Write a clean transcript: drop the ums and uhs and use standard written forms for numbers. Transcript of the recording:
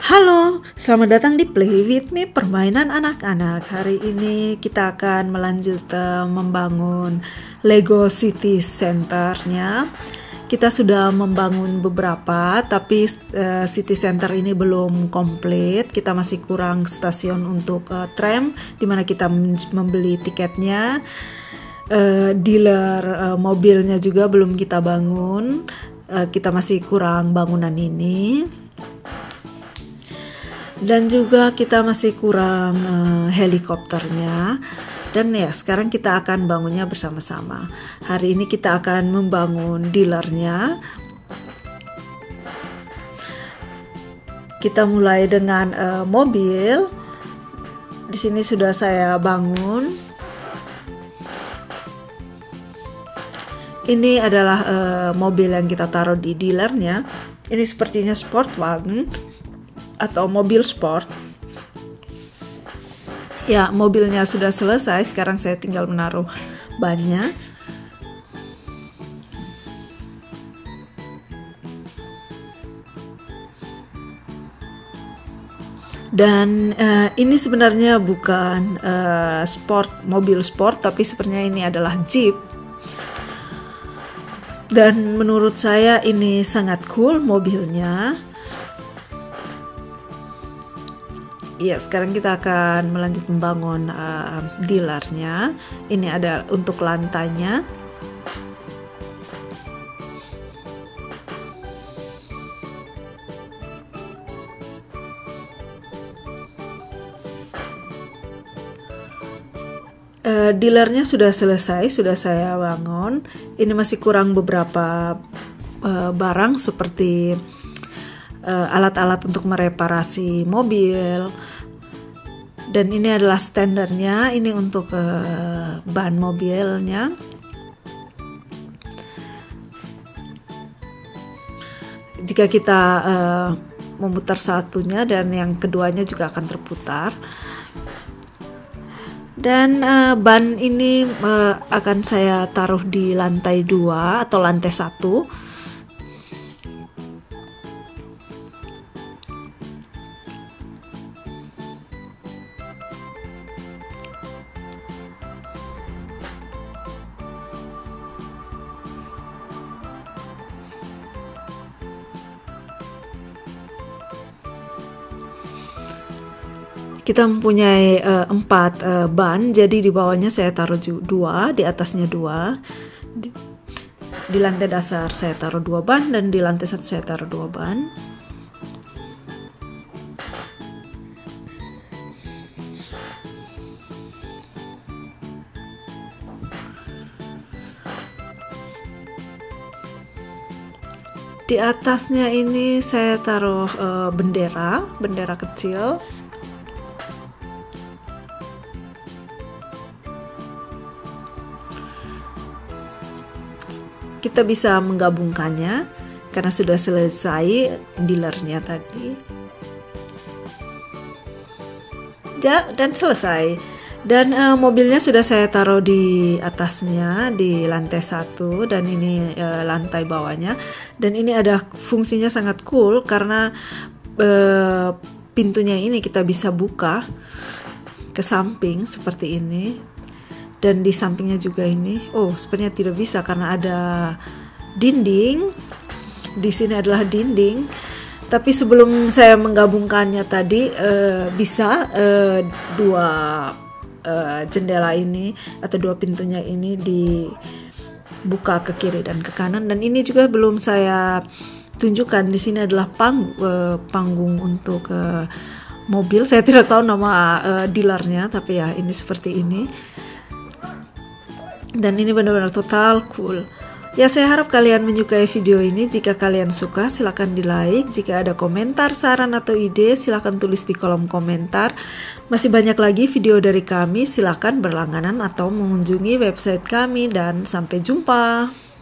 Halo, selamat datang di Play With Me, permainan anak-anak. Hari ini kita akan melanjut membangun Lego City Center-nya. Kita sudah membangun beberapa, tapi City Center ini belum komplit. Kita masih kurang stasiun untuk tram, di mana kita membeli tiketnya. Dealer mobilnya juga belum kita bangun. Kita masih kurang bangunan ini. Dan juga kita masih kurang helikopternya. Dan ya sekarang kita akan bangunnya bersama-sama. Hari ini kita akan membangun dealernya. Kita mulai dengan mobil. Di sini sudah saya bangun. Ini adalah mobil yang kita taruh di dealernya. Ini sepertinya sport wagon atau mobil sport. Ya, mobilnya sudah selesai. Sekarang saya tinggal menaruh bannya. Dan ini sebenarnya bukan mobil sport, tapi sebenarnya ini adalah Jeep. Dan menurut saya ini sangat cool mobilnya. Ya, sekarang kita akan melanjut membangun dealernya. Ini ada untuk lantainya. Dealernya sudah selesai, sudah saya bangun. Ini masih kurang beberapa barang seperti alat-alat untuk mereparasi mobil. Dan ini adalah standarnya, ini untuk ban mobilnya. Jika kita memutar satunya dan yang keduanya juga akan terputar. Dan ban ini akan saya taruh di lantai 2 atau lantai 1. Kita mempunyai 4 ban, jadi di bawahnya saya taruh 2, di atasnya 2. Di lantai dasar saya taruh 2 ban dan di lantai 1 saya taruh 2 ban. Di atasnya ini saya taruh bendera kecil. Kita bisa menggabungkannya karena sudah selesai dealernya tadi. Ya, dan selesai. Dan mobilnya sudah saya taruh di atasnya, di lantai 1, dan ini lantai bawahnya. Dan ini ada fungsinya sangat cool karena pintunya ini kita bisa buka ke samping seperti ini. Dan di sampingnya juga ini, sebenarnya tidak bisa karena ada dinding. Di sini adalah dinding. Tapi sebelum saya menggabungkannya tadi, bisa 2 jendela ini atau 2 pintunya ini dibuka ke kiri dan ke kanan. Dan ini juga belum saya tunjukkan. Di sini adalah panggung untuk mobil. Saya tidak tahu nama dealernya, tapi ya ini seperti ini. Dan ini benar-benar total cool. Ya, saya harap kalian menyukai video ini. Jika kalian suka, silakan di like. Jika ada komentar, saran, atau ide, silakan tulis di kolom komentar. Masih banyak lagi video dari kami. Silakan berlangganan atau mengunjungi website kami. Dan sampai jumpa.